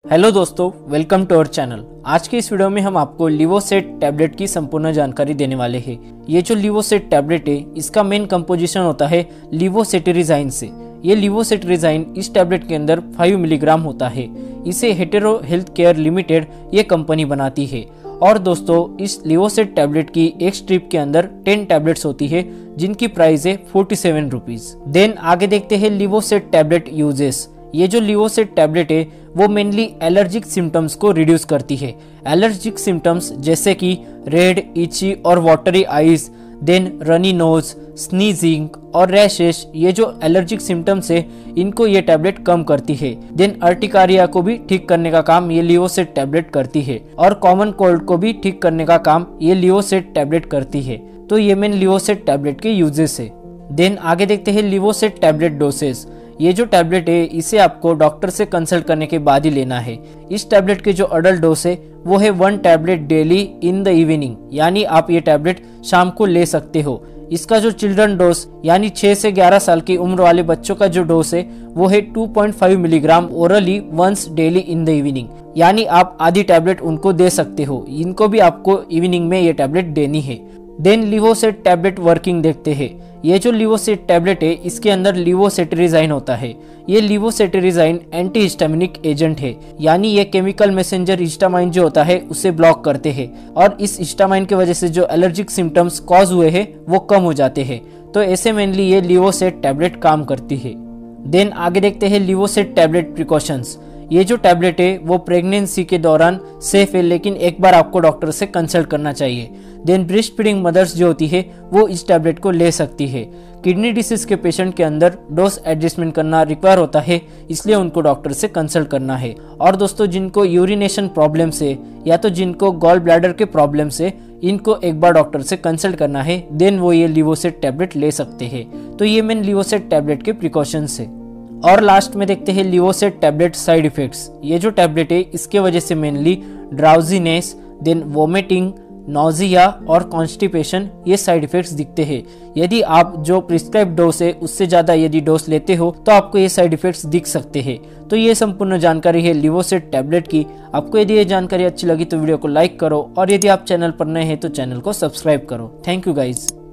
Hello दोस्तों, welcome to our channel. आज के इस वीडियो में हम आपको लिवोसेट टैबलेट की संपूर्ण जानकारी देने वाले हैं। ये जो लिवोसेट टैबलेट है, इसका मेन कंपोजिशन होता है लिवोसेटरिजाइन से। ये लिवोसेटरिजाइन इस टैबलेट के अंदर 5 मिलीग्राम होता है। इसे हेटेरो हेल्थ केयर लिमिटेड ये कंपनी बनाती है। और दोस्तों, इस लिवोसेट टैबलेट की एक स्ट्रिप के अंदर 10 टैबलेट्स होती है, जिनकी प्राइस है 47 रुपीज। देन आगे देखते हैं लिवोसेट टैबलेट यूजेस। ये जो लिवोसेट टैबलेट है वो मेनली एलर्जिक सिम्टम्स को रिड्यूस करती है। एलर्जिक सिम्टम्स जैसे कि रेड, इची और watery eyes, then runny nose, sneezing और रैशेस, ये जो एलर्जिक सिम्टम्स है इनको ये टैबलेट कम करती है। देन अर्टिकारिया को भी ठीक करने का काम ये लिवोसेट टैबलेट करती है, और कॉमन कोल्ड को भी ठीक करने का काम ये लिवोसेट टैबलेट करती है। तो ये मेन लिवोसेट टैबलेट के यूजेस है। देन आगे देखते हैं लिवोसेट टैबलेट डोसेज। ये जो टैबलेट है इसे आपको डॉक्टर से कंसल्ट करने के बाद ही लेना है। इस टैबलेट के जो अडल्ट डोज है वो है 1 tablet daily in the evening, यानी आप ये टैबलेट शाम को ले सकते हो। इसका जो चिल्ड्रन डोज यानी 6 से 11 साल की उम्र वाले बच्चों का जो डोज है वो है 2.5 milligram orally once daily in the evening, यानी आप आधी टैबलेट उनको दे सकते हो। इनको भी आपको इवनिंग में ये टैबलेट देनी है। देन लिवोसेट टैबलेट वर्किंग देखते हैं। ये जो लिवोसेट टैबलेट है इसके अंदर लिवोसेटरिजाइन होता है। ये लिवोसेटरिजाइन एंटी हिस्टामिनिक एजेंट है, यानी ये केमिकल मैसेंजर हिस्टामाइन जो होता है उसे ब्लॉक करते हैं, और इस हिस्टामाइन की वजह से जो एलर्जिक सिम्टम्स कॉज हुए हैं वो कम हो जाते हैं। तो ऐसे मेनली ये लिवोसेट टैबलेट काम करती है। देन आगे देखते हैं लिवोसेट टैबलेट प्रिकॉशंस। ये जो टैबलेट है वो प्रेगनेंसी के दौरान सेफ है, लेकिन एक बार आपको डॉक्टर से कंसल्ट करना चाहिए। देन ब्रेस्ट फीडिंग मदर्स जो होती है वो इस टैबलेट को ले सकती है। किडनी डिसीज के पेशेंट के अंदर डोज एडजस्टमेंट करना रिक्वायर होता है, इसलिए उनको डॉक्टर से कंसल्ट करना है। और दोस्तों, जिनको यूरिनेशन प्रॉब्लम से या तो जिनको गॉल ब्लैडर के प्रॉब्लम से, इनको एक बार डॉक्टर से कंसल्ट करना है, देन वो ये लिवोसेट टैबलेट ले सकते हैं। तो ये मेन लिवोसेट टैबलेट के प्रिकॉशंस है। और लास्ट में देखते हैं लिवोसेट टैबलेट साइड इफेक्ट्स। ये जो टैबलेट है इसके वजह से mainly drowsiness, then vomiting, nausea और कॉन्स्टिपेशन, ये साइड इफेक्ट्स दिखते हैं। यदि आप जो प्रिस्क्राइब डोज है उससे ज्यादा यदि डोज लेते हो तो आपको ये साइड इफेक्ट्स दिख सकते हैं। तो ये संपूर्ण जानकारी है लिवोसेट टैबलेट की। आपको यदि ये जानकारी अच्छी लगी तो वीडियो को लाइक करो, और यदि आप चैनल पर नए हैं तो चैनल को सब्सक्राइब करो। Thank you guys.